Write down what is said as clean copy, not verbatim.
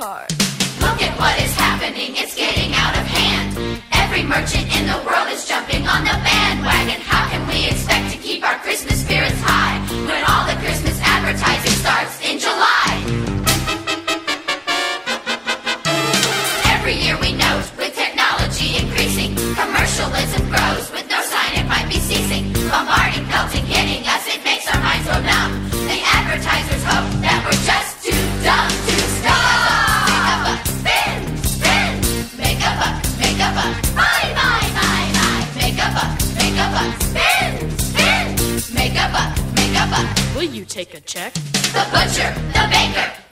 card. Look at what is happening, it's getting out of hand. Every merchant in the world is jumping on the bandwagon. How can we expect to keep our Christmas spirits high when all the Christmas advertising starts in July? Every year we note, with technology increasing, commercialism grows with no sign it might be ceasing. Bombarding, pelting, hitting us, it makes our minds go numb. The advertisers hope that we're just too dumb to stop. Make a buck, spin, spin. Make a buck, my. Make a buck, spin, spin. Make a buck. Will you take a check? The butcher, the baker,